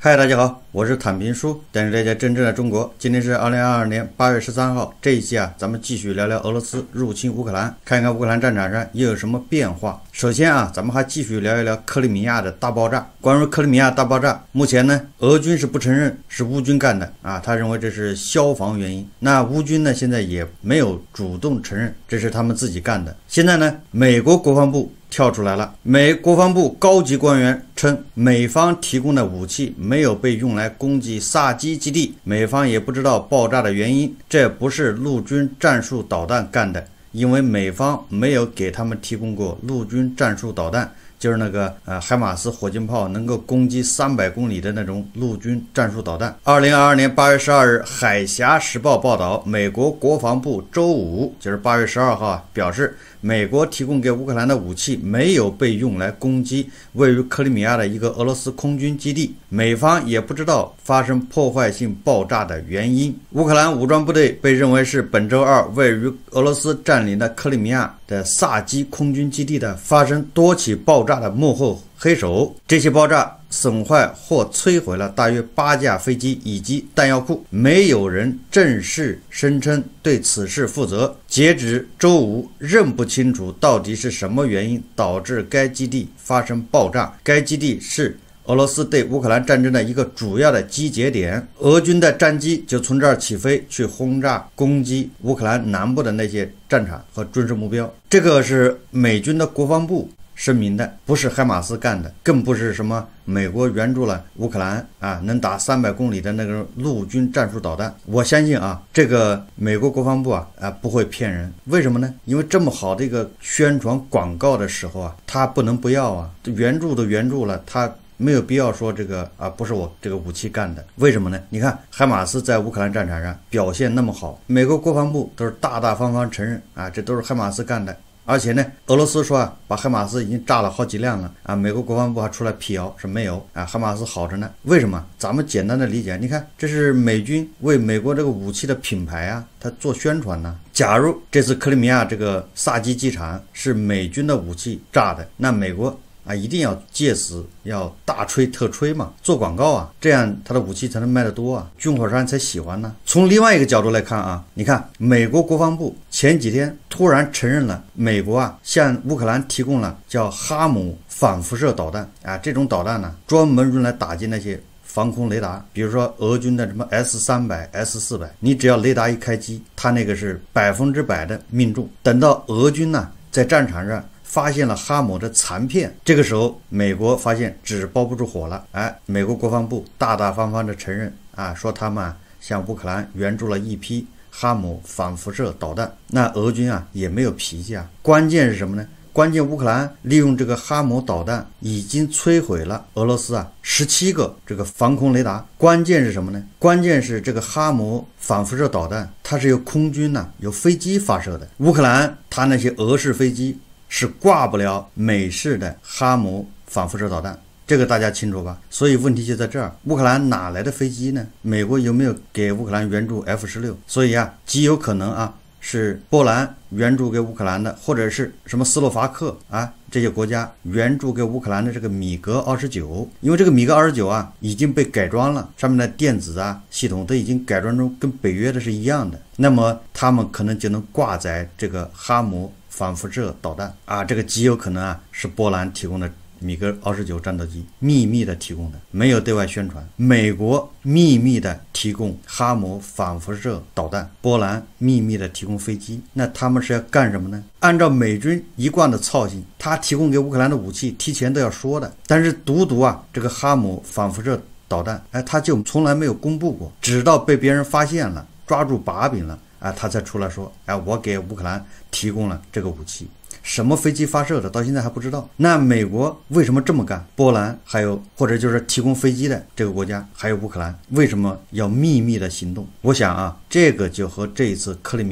嗨，大家好，我是坦平叔，带你了解真正的中国。今天是2022年8月13号，这一期咱们继续聊聊俄罗斯入侵乌克兰，看看乌克兰战场上又有什么变化。首先咱们还继续聊一聊克里米亚的大爆炸。关于克里米亚大爆炸，目前呢，俄军是不承认是乌军干的他认为这是消防原因。那乌军呢，现在也没有主动承认这是他们自己干的。现在呢，美国国防部跳出来了，美国防部高级官员称，美方提供的武器没有被用来攻击萨基基地，美方也不知道爆炸的原因，这不是陆军战术导弹干的，因为美方没有给他们提供过陆军战术导弹，就是那个海马斯火箭炮能够攻击300公里的那种陆军战术导弹。2022年8月12日，海峡时报报道，美国国防部周五，就是8月12号表示，美国提供给乌克兰的武器没有被用来攻击位于克里米亚的一个俄罗斯空军基地，美方也不知道发生破坏性爆炸的原因。乌克兰武装部队被认为是本周二位于俄罗斯占领的克里米亚的萨基空军基地的发生多起爆炸的幕后黑手。这些爆炸损坏或摧毁了大约8架飞机以及弹药库，没有人正式声称对此事负责。截止周五，认不清楚到底是什么原因导致该基地发生爆炸。该基地是俄罗斯对乌克兰战争的一个主要的集结点，俄军的战机就从这儿起飞去轰炸攻击乌克兰南部的那些战场和军事目标。这个是美军的国防部声明的，不是海马斯干的，更不是什么美国援助了乌克兰能打300公里的那个陆军战术导弹。我相信这个美国国防部不会骗人。为什么呢？因为这么好的一个宣传广告的时候他不能不要援助都援助了，他没有必要说这个不是我这个武器干的。为什么呢？你看海马斯在乌克兰战场上表现那么好，美国国防部都是大大方方承认这都是海马斯干的。而且呢，俄罗斯说把海马斯已经炸了好几辆了美国国防部还出来辟谣是没有海马斯好着呢。为什么？咱们简单的理解，你看这是美军为美国这个武器的品牌他做宣传呢。假如这次克里米亚这个萨基机场是美军的武器炸的，那美国一定要借此要大吹特吹嘛，做广告这样他的武器才能卖得多军火商才喜欢呢。从另外一个角度来看你看美国国防部前几天突然承认了美国向乌克兰提供了叫哈姆反辐射导弹这种导弹呢专门用来打击那些防空雷达，比如说俄军的什么 S300、S400， 你只要雷达一开机，它那个是100%的命中。等到俄军在战场上发现了哈姆的残片，这个时候美国发现纸包不住火了美国国防部大大方方的承认说他们向乌克兰援助了一批哈姆反辐射导弹。那俄军也没有脾气关键是什么呢？关键乌克兰利用这个哈姆导弹已经摧毁了俄罗斯17个这个防空雷达。关键是什么呢？关键是这个哈姆反辐射导弹它是由空军由飞机发射的，乌克兰它那些俄式飞机是挂不了美式的哈姆反辐射导弹，这个大家清楚吧？所以问题就在这儿，乌克兰哪来的飞机呢？美国有没有给乌克兰援助 F-16？ 所以极有可能是波兰援助给乌克兰的，或者是什么斯洛伐克这些国家援助给乌克兰的这个米格29。因为这个米格29已经被改装了，上面的电子系统都已经改装成跟北约的是一样的，那么他们可能就能挂载这个哈姆反辐射导弹这个极有可能是波兰提供的米格29战斗机，秘密的提供的，没有对外宣传。美国秘密的提供哈姆反辐射导弹，波兰秘密的提供飞机。那他们是要干什么呢？按照美军一贯的操性，他提供给乌克兰的武器提前都要说的，但是独这个哈姆反辐射导弹他就从来没有公布过，直到被别人发现了，抓住把柄了他才出来说我给乌克兰提供了这个武器。什么飞机发射的到现在还不知道。那美国为什么这么干？波兰还有或者就是提供飞机的这个国家还有乌克兰为什么要秘密的行动？我想这个就和这一次克里米亚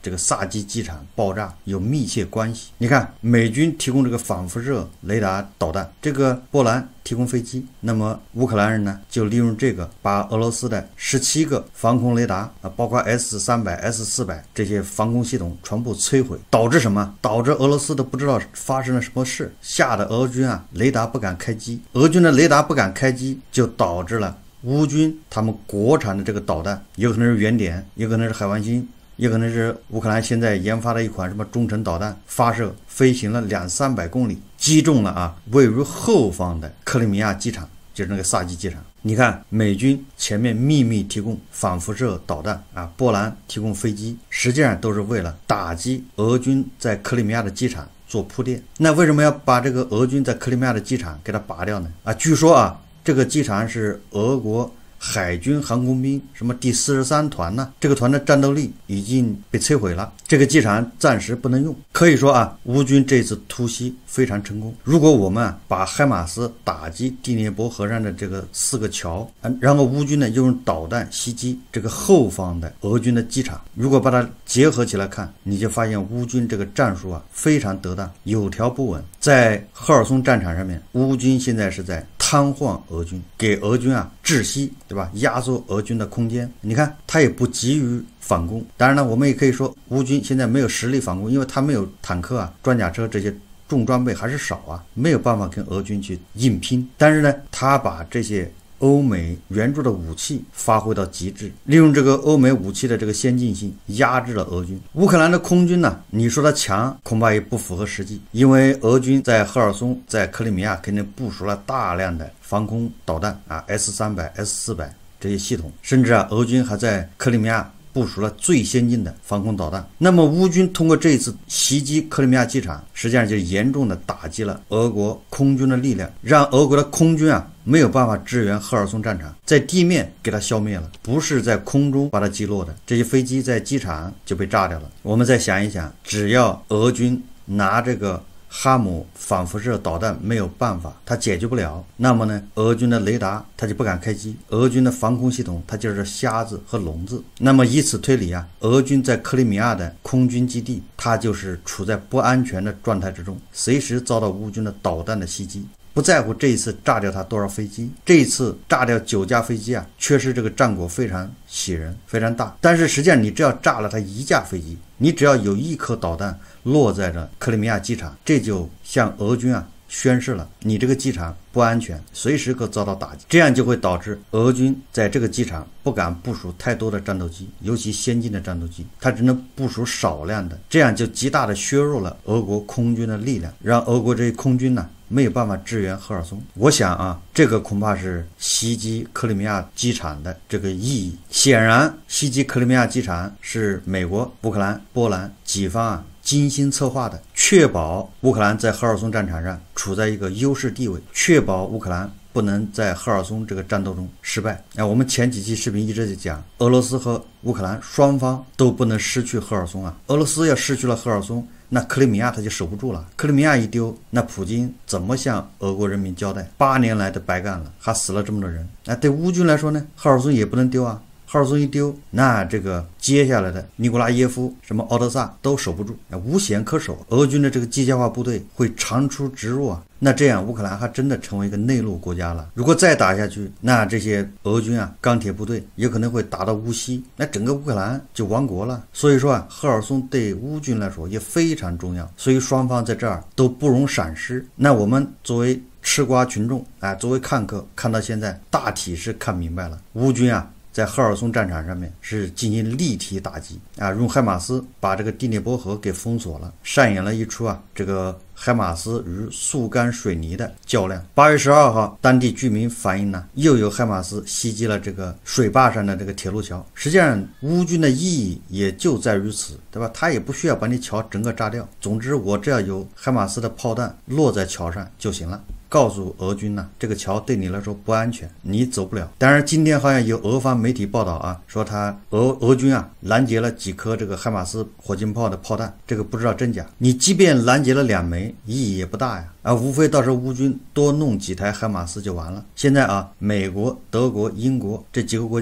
这个萨基机场爆炸有密切关系。你看，美军提供这个反辐射雷达导弹，这个波兰提供飞机，那么乌克兰人呢就利用这个把俄罗斯的17个防空雷达包括 S300、S400 这些防空系统全部摧毁，导致什么？导致俄罗斯都不知道发生了什么事，吓得俄军雷达不敢开机。俄军的雷达不敢开机，就导致了乌军他们国产的这个导弹，有可能是原点，有可能是海王星，也可能是乌克兰现在研发的一款什么中程导弹，发射飞行了200-300公里，击中了位于后方的克里米亚机场，就是那个萨基机场。你看，美军前面秘密提供反辐射导弹波兰提供飞机，实际上都是为了打击俄军在克里米亚的机场做铺垫。那为什么要把这个俄军在克里米亚的机场给它拔掉呢？据说这个机场是俄国海军航空兵什么第43团呢，这个团的战斗力已经被摧毁了，这个机场暂时不能用。可以说乌军这次突袭非常成功。如果我们把海马斯打击第聂伯河上的这个4个桥，然后乌军呢又用导弹袭击这个后方的俄军的机场，如果把它结合起来看，你就发现乌军这个战术非常得当，有条不紊。在赫尔松战场上面，乌军现在是在瘫痪俄军，给俄军窒息，对吧？压缩俄军的空间。你看，他也不急于反攻。当然呢，我们也可以说乌军现在没有实力反攻，因为他没有坦克装甲车这些重装备还是少没有办法跟俄军去硬拼。但是呢，他把这些欧美援助的武器发挥到极致，利用这个欧美武器的这个先进性压制了俄军。乌克兰的空军呢，你说它强恐怕也不符合实际，因为俄军在赫尔松在克里米亚肯定部署了大量的防空导弹S300、S400 这些系统，甚至俄军还在克里米亚部署了最先进的防空导弹。那么乌军通过这一次袭击克里米亚机场，实际上就严重的打击了俄国空军的力量，让俄国的空军没有办法支援赫尔松战场，在地面给它消灭了，不是在空中把它击落的。这些飞机在机场就被炸掉了。我们再想一想，只要俄军拿这个哈姆反辐射导弹没有办法，它解决不了，那么呢，俄军的雷达它就不敢开机，俄军的防空系统它就是瞎子和聋子。那么以此推理俄军在克里米亚的空军基地，它就是处在不安全的状态之中，随时遭到乌军的导弹的袭击。不在乎这一次炸掉它多少飞机，这一次炸掉9架飞机确实这个战果非常喜人，非常大。但是实际上你只要炸了它1架飞机，你只要有1颗导弹落在了克里米亚机场，这就向俄军宣示了你这个机场不安全，随时可遭到打击。这样就会导致俄军在这个机场不敢部署太多的战斗机，尤其先进的战斗机，它只能部署少量的，这样就极大的削弱了俄国空军的力量，让俄国这些空军没有办法支援赫尔松。我想这个恐怕是袭击克里米亚机场的这个意义。显然，袭击克里米亚机场是美国、乌克兰、波兰几方精心策划的，确保乌克兰在赫尔松战场上处在一个优势地位，确保乌克兰不能在赫尔松这个战斗中失败。我们前几期视频一直在讲，俄罗斯和乌克兰双方都不能失去赫尔松俄罗斯要失去了赫尔松，那克里米亚他就守不住了。克里米亚一丢，那普京怎么向俄国人民交代？8年来的白干了，还死了这么多人。对乌军来说呢，赫尔松也不能丢赫尔松一丢，那这个接下来的尼古拉耶夫、什么奥德萨都守不住，无险可守。俄军的这个机械化部队会长驱直入那这样乌克兰还真的成为一个内陆国家了。如果再打下去，那这些俄军钢铁部队有可能会打到乌西，那整个乌克兰就亡国了。所以说赫尔松对乌军来说也非常重要，所以双方在这儿都不容闪失。那我们作为吃瓜群众作为看客，看到现在大体是看明白了，乌军在赫尔松战场上面是进行立体打击用海马斯把这个第聂伯河给封锁了，上演了一出这个海马斯与速干水泥的较量。8月12号，当地居民反映又有海马斯袭击了这个水坝上的这个铁路桥。实际上，乌军的意义也就在于此，对吧？他也不需要把你桥整个炸掉，总之我只要有海马斯的炮弹落在桥上就行了。告诉俄军这个桥对你来说不安全，你走不了。当然今天好像有俄方媒体报道说俄军拦截了几颗这个海马斯火箭炮的炮弹，这个不知道真假。你即便拦截了2枚，意义也不大呀无非到时候乌军多弄几台海马斯就完了。现在美国、德国、英国这几个国家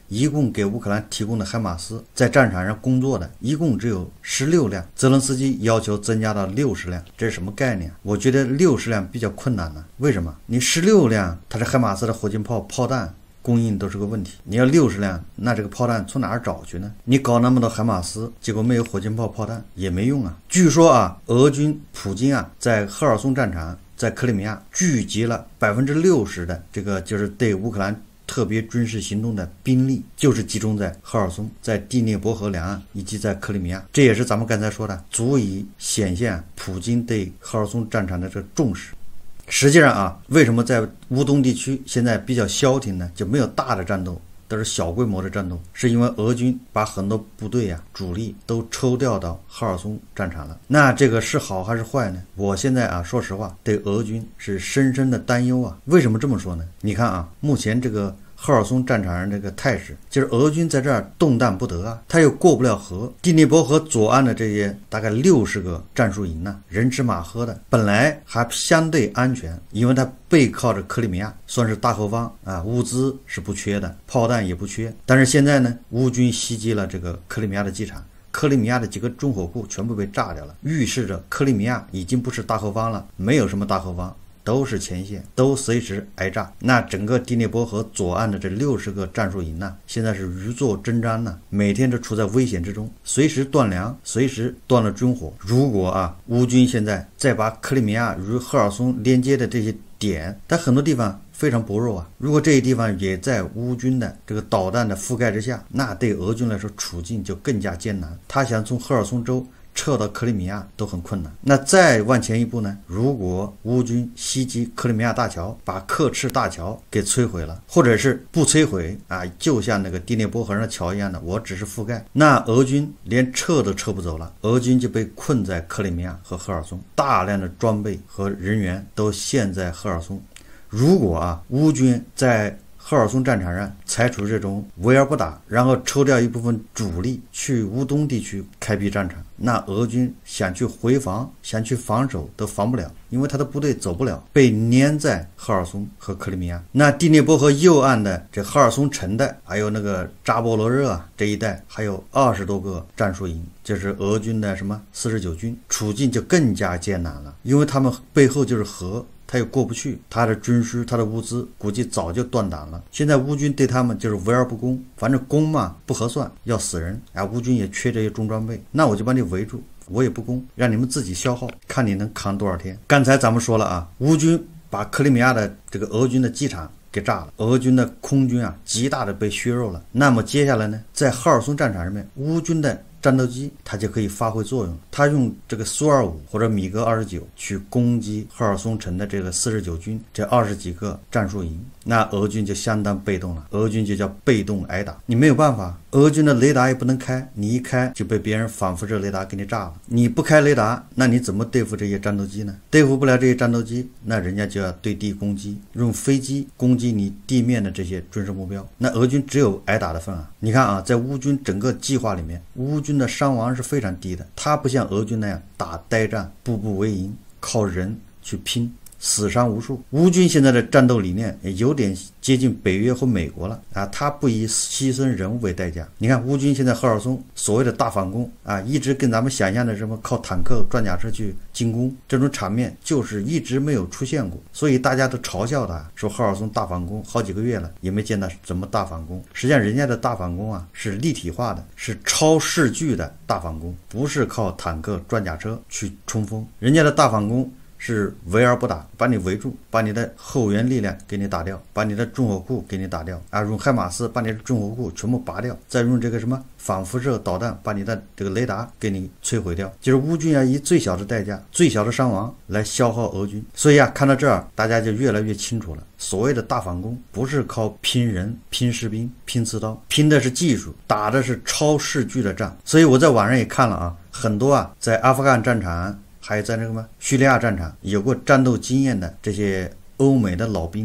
一共给乌克兰提供的海马斯在战场上工作的一共只有16辆，泽连斯基要求增加到60辆，这是什么概念？我觉得60辆比较困难呢。为什么？你16辆，它是海马斯的火箭炮炮弹供应都是个问题，你要60辆，那这个炮弹从哪儿找去呢？你搞那么多海马斯，结果没有火箭炮炮弹也没用啊。据说啊，俄军普京啊，在赫尔松战场，在克里米亚聚集了60%的这个就是对乌克兰特别军事行动的兵力，就是集中在赫尔松、在第聂伯河两岸以及在克里米亚。这也是咱们刚才说的，足以显现普京对赫尔松战场的这个重视。实际上啊，为什么在乌东地区现在比较消停呢？就没有大的战斗，都是小规模的战斗，是因为俄军把很多部队啊主力都抽调到赫尔松战场了。那这个是好还是坏呢？我现在啊，说实话，对俄军是深深的担忧啊。为什么这么说呢？你看啊，目前这个赫尔松战场上这个态势，就是俄军在这儿动弹不得啊，他又过不了河。第聂伯河左岸的这些大概60个战术营呢，人吃马喝的，本来还相对安全，因为它背靠着克里米亚，算是大后方啊，物资是不缺的，炮弹也不缺。但是现在呢，乌军袭击了这个克里米亚的机场，克里米亚的几个重火库全部被炸掉了，预示着克里米亚已经不是大后方了，没有什么大后方，都是前线，都随时挨炸。那整个第聂伯河左岸的这60个战术营呢，现在是如坐针毡呢，每天都处在危险之中，随时断粮，随时断了军火。如果啊，乌军现在再把克里米亚与赫尔松连接的这些点，但很多地方非常薄弱啊，如果这些地方也在乌军的这个导弹的覆盖之下，那对俄军来说处境就更加艰难，他想从赫尔松州撤到克里米亚都很困难。那再往前一步呢，如果乌军袭击克里米亚大桥，把刻赤大桥给摧毁了，或者是不摧毁啊，就像那个第聂伯河上的桥一样的，我只是覆盖，那俄军连撤都撤不走了，俄军就被困在克里米亚和赫尔松，大量的装备和人员都陷在赫尔松。如果啊，乌军在赫尔松战场上采取这种围而不打，然后抽调一部分主力去乌东地区开辟战场，那俄军想去回防，想去防守都防不了，因为他的部队走不了，被粘在赫尔松和克里米亚。那第聂伯河右岸的这赫尔松城的，还有那个扎波罗热啊这一带，还有20多个战术营，就是俄军的什么49军，处境就更加艰难了，因为他们背后就是河，他又过不去，他的军需他的物资估计早就断档了。现在乌军对他们就是围而不攻，反正攻嘛不合算，要死人啊，乌军也缺这些重装备，那我就把你围住，我也不攻，让你们自己消耗，看你能扛多少天。刚才咱们说了啊，乌军把克里米亚的这个俄军的机场给炸了，俄军的空军啊极大的被削弱了。那么接下来呢，在赫尔松战场上面，乌军的战斗机它就可以发挥作用，它用这个苏25或者米格29去攻击赫尔松城的这个49军这20几个战术营，那俄军就相当被动了，俄军就叫被动挨打，你没有办法，俄军的雷达也不能开，你一开就被别人反辐射雷达给你炸了，你不开雷达，那你怎么对付这些战斗机呢？对付不了这些战斗机，那人家就要对地攻击，用飞机攻击你地面的这些军事目标，那俄军只有挨打的份啊。你看啊，在乌军整个计划里面，乌军的伤亡是非常低的，他不像俄军那样打呆战，步步为营，靠人去拼，死伤无数。乌军现在的战斗理念也有点接近北约和美国了啊，他不以牺牲人物为代价。你看乌军现在赫尔松所谓的大反攻啊，一直跟咱们想象的什么靠坦克装甲车去进攻这种场面就是一直没有出现过，所以大家都嘲笑他，说赫尔松大反攻好几个月了也没见到怎么大反攻。实际上人家的大反攻啊是立体化的，是超视距的大反攻，不是靠坦克装甲车去冲锋，人家的大反攻是围而不打，把你围住，把你的后援力量给你打掉，把你的重火库给你打掉啊，用海马斯把你的重火库全部拔掉，再用这个什么反辐射导弹把你的这个雷达给你摧毁掉，就是乌军啊以最小的代价最小的伤亡来消耗俄军。所以啊，看到这儿大家就越来越清楚了，所谓的大反攻不是靠拼人拼士兵拼刺刀，拼的是技术，打的是超视距的仗。所以我在网上也看了啊，很多啊在阿富汗战场还有在那个叙利亚战场有过战斗经验的这些欧美的老兵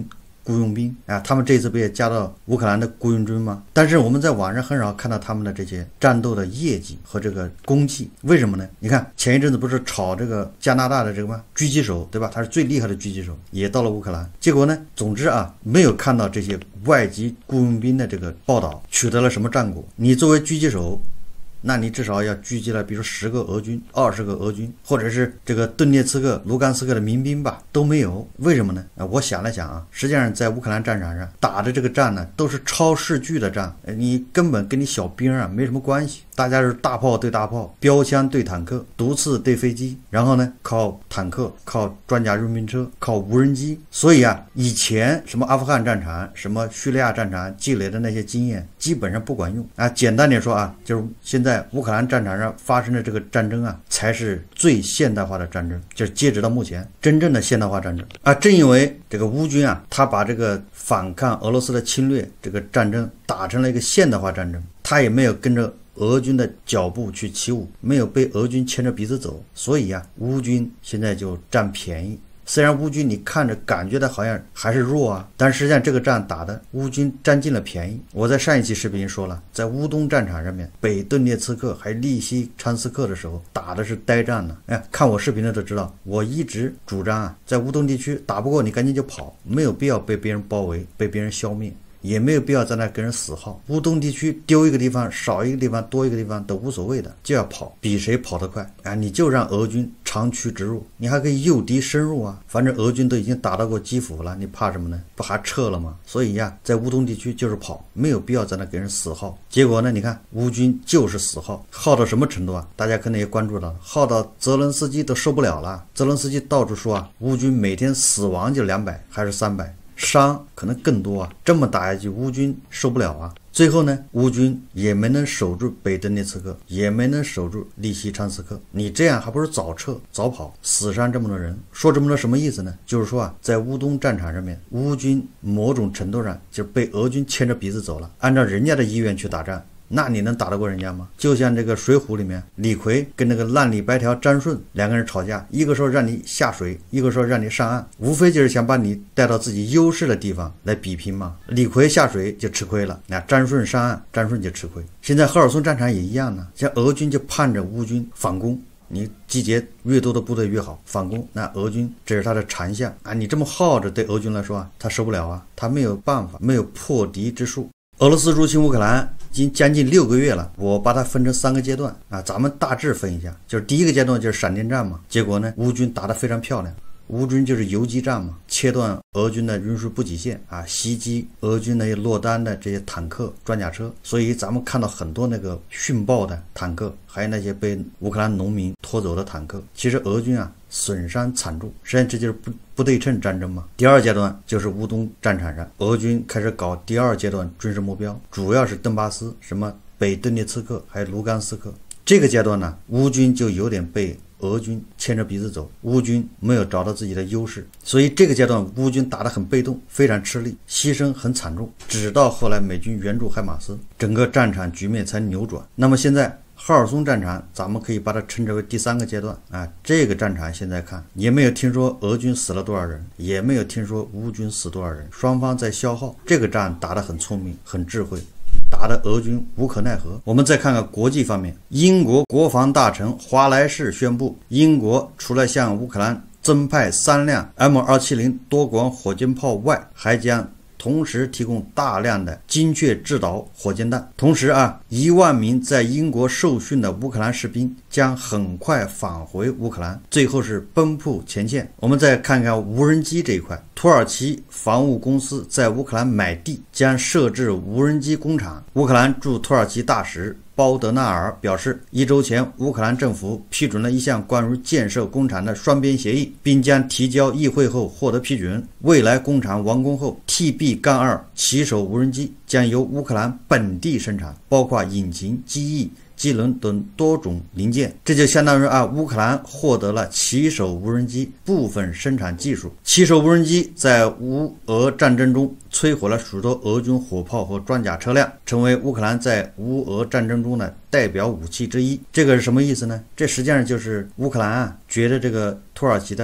雇佣兵啊，他们这次不也加到乌克兰的雇佣军吗？但是我们在网上很少看到他们的这些战斗的业绩和这个功绩，为什么呢？你看前一阵子不是炒这个加拿大的这个吗？狙击手，对吧？他是最厉害的狙击手，也到了乌克兰。结果呢，总之啊，没有看到这些外籍雇佣兵的这个报道取得了什么战果。你作为狙击手，那你至少要狙击了，比如说10个俄军、20个俄军，或者是这个顿涅茨克、卢甘斯克的民兵吧，都没有。为什么呢？我想了想啊，实际上在乌克兰战场上打的这个战呢，都是超视距的战，你根本跟你小兵啊没什么关系。大家是大炮对大炮，标枪对坦克，毒刺对飞机，然后呢靠坦克、靠装甲运兵车、靠无人机。所以啊，以前什么阿富汗战场、什么叙利亚战场积累的那些经验，基本上不管用啊。简单点说啊，就是现在乌克兰战场上发生的这个战争啊，才是最现代化的战争，就是截止到目前真正的现代化战争啊。正因为这个乌军啊，他把这个反抗俄罗斯的侵略这个战争打成了一个现代化战争，他也没有跟着俄军的脚步去起舞，没有被俄军牵着鼻子走，所以啊，乌军现在就占便宜。虽然乌军你看着感觉的好像还是弱啊，但实际上这个战打的乌军占尽了便宜。我在上一期视频说了，在乌东战场上面，北顿涅茨克还利西昌斯克的时候打的是呆战呢。看我视频的都知道，我一直主张啊，在乌东地区打不过你赶紧就跑，没有必要被别人包围，被别人消灭。也没有必要在那跟人死耗。乌东地区丢一个地方少一个地方多一个地方都无所谓的，就要跑，比谁跑得快啊！你就让俄军长驱直入，你还可以诱敌深入啊！反正俄军都已经打到过基辅了，你怕什么呢？不还撤了吗？所以呀，在乌东地区就是跑，没有必要在那跟人死耗。结果呢，你看乌军就是死耗，耗到什么程度啊？大家可能也关注到，耗到泽伦斯基都受不了了。泽伦斯基到处说啊，乌军每天死亡就200还是300。伤可能更多啊，这么打下去乌军受不了啊。最后呢，乌军也没能守住北顿涅茨克，也没能守住利西昌斯克，你这样还不如早撤早跑，死伤这么多人。说这么多什么意思呢？就是说啊，在乌东战场上面，乌军某种程度上就被俄军牵着鼻子走了，按照人家的意愿去打仗，那你能打得过人家吗？就像这个水浒里面李逵跟那个烂里白条张顺两个人吵架，一个说让你下水，一个说让你上岸，无非就是想把你带到自己优势的地方来比拼嘛。李逵下水就吃亏了，那张顺上岸，张顺就吃亏。现在赫尔松战场也一样呢，像俄军就盼着乌军反攻，你集结越多的部队越好，反攻，那俄军这是他的长项啊。你这么耗着，对俄军来说啊，他受不了啊，他没有办法，没有破敌之术。俄罗斯入侵乌克兰已经将近6个月了，我把它分成3个阶段啊，咱们大致分一下。就是第一个阶段就是闪电战嘛，结果呢，乌军打得非常漂亮。乌军就是游击战嘛，切断俄军的运输补给线啊，袭击俄军那些落单的这些坦克、装甲车。所以咱们看到很多那个殉爆的坦克，还有那些被乌克兰农民拖走的坦克。其实俄军啊损伤惨重，实际上这就是不对称战争嘛。第二阶段就是乌东战场上，俄军开始搞第二阶段军事目标，主要是顿巴斯、什么北顿涅茨克还有卢甘斯克。这个阶段呢，乌军就有点被俄军牵着鼻子走，乌军没有找到自己的优势，所以这个阶段乌军打得很被动，非常吃力，牺牲很惨重。直到后来美军援助海马斯，整个战场局面才扭转。那么现在赫尔松战场咱们可以把它称之为第3个阶段啊。这个战场现在看也没有听说俄军死了多少人，也没有听说乌军死多少人，双方在消耗。这个战打得很聪明，很智慧，打得俄军无可奈何。我们再看看国际方面，英国国防大臣华莱士宣布，英国除了向乌克兰增派3辆 M270 多管火箭炮外，还将同时提供大量的精确制导火箭弹。同时啊，1万名在英国受训的乌克兰士兵将很快返回乌克兰，最后是奔赴前线。我们再看看无人机这一块，土耳其防务公司在乌克兰买地，将设置无人机工厂。乌克兰驻土耳其大使包德纳尔表示，1周前乌克兰政府批准了一项关于建设工厂的双边协议，并将提交议会后获得批准。未来工厂完工后， TB-2骑手无人机将由乌克兰本地生产，包括引擎、机翼、机轮等多种零件。这就相当于乌克兰获得了骑手无人机部分生产技术。骑手无人机在乌俄战争中摧毁了许多俄军火炮和装甲车辆，成为乌克兰在乌俄战争中的代表武器之一。这个是什么意思呢？这实际上就是乌克兰觉得这个土耳其的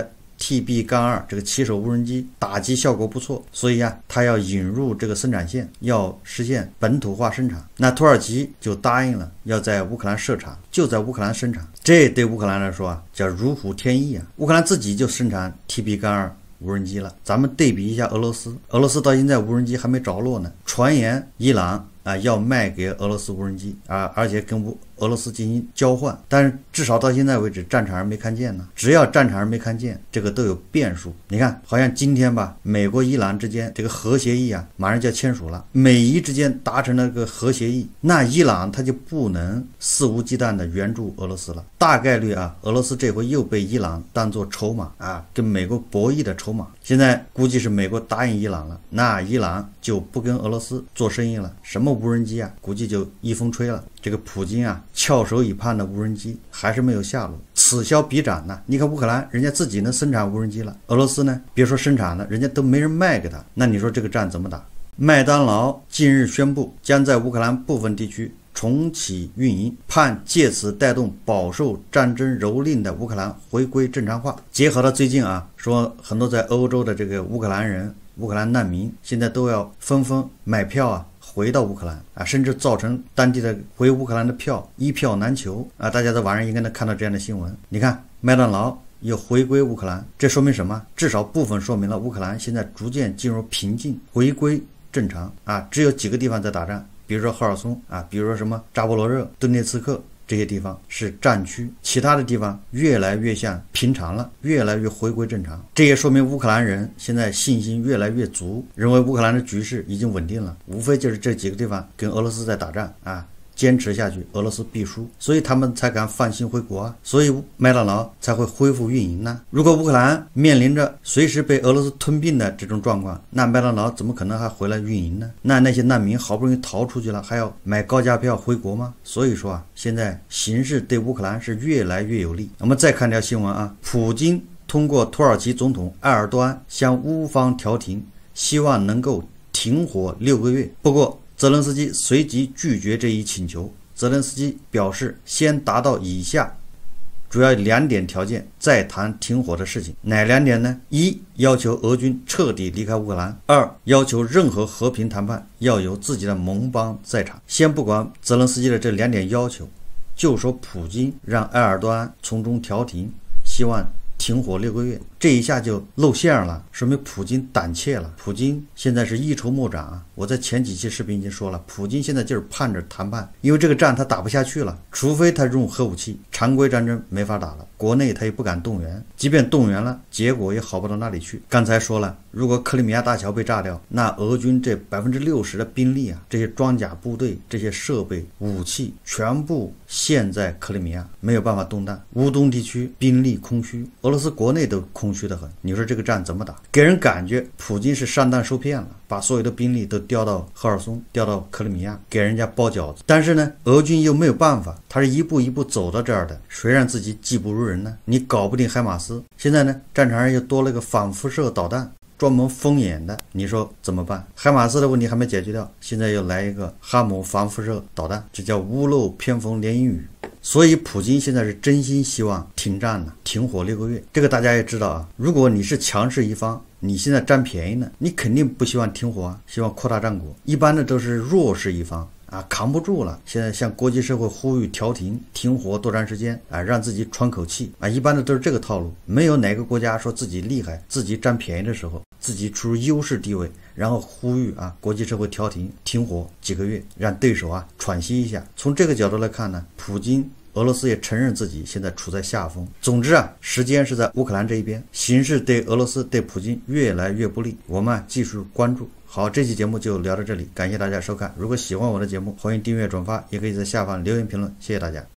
TB-2这个骑手无人机打击效果不错，所以啊，他要引入这个生产线，要实现本土化生产。那土耳其就答应了，要在乌克兰设厂，就在乌克兰生产。这对乌克兰来说啊，叫如虎添翼啊。乌克兰自己就生产 TB-2无人机了。咱们对比一下俄罗斯，俄罗斯到现在无人机还没着落呢。传言伊朗要卖给俄罗斯无人机而且跟俄罗斯进行交换，但是至少到现在为止战场上没看见呢。只要战场上没看见，这个都有变数。你看，好像今天吧，美国伊朗之间这个核协议啊，马上就要签署了，美伊之间达成了个核协议，那伊朗他就不能肆无忌惮的援助俄罗斯了。大概率啊，俄罗斯这回又被伊朗当作筹码跟美国博弈的筹码。现在估计是美国答应伊朗了，那伊朗就不跟俄罗斯做生意了。什么无人机啊，估计就一风吹了。这个普京啊，翘首以盼的无人机还是没有下落，此消彼长呢。你看乌克兰，人家自己能生产无人机了，俄罗斯呢，别说生产了，人家都没人卖给他。那你说这个战怎么打？麦当劳近日宣布，将在乌克兰部分地区重启运营，盼借此带动饱受战争蹂躏的乌克兰回归正常化。结合到最近啊，说很多在欧洲的这个乌克兰人、乌克兰难民，现在都要纷纷买票回到乌克兰甚至造成当地的回乌克兰的票一票难求大家在网上应该能看到这样的新闻。你看麦当劳又回归乌克兰，这说明什么？至少部分说明了乌克兰现在逐渐进入平静，回归正常只有几个地方在打仗，比如说赫尔松比如说什么扎波罗热、顿涅茨克，这些地方是战区，其他的地方越来越像平常了，越来越回归正常。这也说明乌克兰人现在信心越来越足，认为乌克兰的局势已经稳定了，无非就是这几个地方跟俄罗斯在打仗坚持下去俄罗斯必输，所以他们才敢放心回国所以麦当劳才会恢复运营呢。如果乌克兰面临着随时被俄罗斯吞并的这种状况，那麦当劳怎么可能还回来运营呢？那些难民好不容易逃出去了，还要买高价票回国吗？所以说现在形势对乌克兰是越来越有利。我们再看条新闻普京通过土耳其总统埃尔多安向乌方调停，希望能够停火6个月。不过泽连斯基随即拒绝这一请求。泽连斯基表示，先达到以下主要2点条件，再谈停火的事情。哪2点呢？1. 要求俄军彻底离开乌克兰。2. 要求任何和平谈判要有自己的盟邦在场。先不管泽连斯基的这2点要求，就说普京让埃尔多安从中调停，希望停火6个月，这一下就露馅了，说明普京胆怯了。普京现在是一筹莫展我在前几期视频已经说了，普京现在就是盼着谈判，因为这个战他打不下去了，除非他用核武器，常规战争没法打了，国内他也不敢动员，即便动员了，结果也好不到哪里去。刚才说了，如果克里米亚大桥被炸掉，那俄军这60%的兵力这些装甲部队、这些设备、武器全部陷在克里米亚，没有办法动弹。乌东地区兵力空虚，俄罗斯国内都空虚得很，你说这个战怎么打？给人感觉普京是上当受骗了，把所有的兵力都调到赫尔松，调到克里米亚，给人家包饺子。但是呢，俄军又没有办法，他是一步一步走到这儿的，谁让自己技不如人呢？你搞不定海马斯，现在呢，战场上又多了个反辐射导弹，专门封眼的，你说怎么办？海马斯的问题还没解决掉，现在又来一个哈姆反辐射导弹，这叫屋漏偏逢连阴雨。所以普京现在是真心希望停战了，停火6个月。这个大家也知道如果你是强势一方，你现在占便宜呢，你肯定不希望停火希望扩大战果。一般的都是弱势一方扛不住了，现在向国际社会呼吁调停、停火多长时间让自己喘口气一般的都是这个套路。没有哪个国家说自己厉害、自己占便宜的时候，自己处于优势地位，然后呼吁国际社会调停、停火几个月，让对手喘息一下。从这个角度来看呢，普京俄罗斯也承认自己现在处在下风。总之时间是在乌克兰这一边，形势对俄罗斯、对普京越来越不利，我们继续关注。好，这期节目就聊到这里，感谢大家收看。如果喜欢我的节目，欢迎订阅转发，也可以在下方留言评论，谢谢大家。